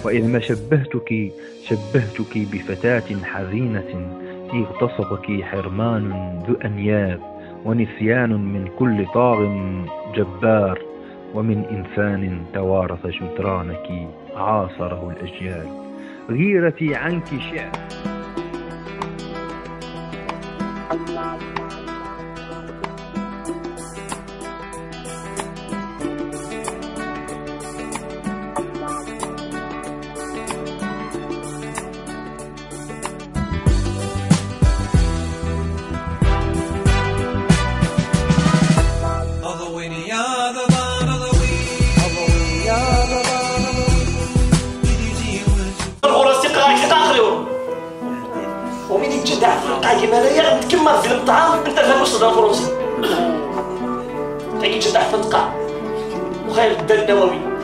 وإذ ما شبهتك بفتاة حزينة اغتصبك حرمان ذو أنياب، ونسيان من كل طاغ جبار، ومن إنسان توارث جدرانك عاصره الأجيال. غيرتي عنك شعر. ومين يتجدع في القاع كيما هنايا نتكمل في الطعام انت فاهم واش تهضر فرنسي. تيجي يتجدع في القاع وخايل الدم النووي.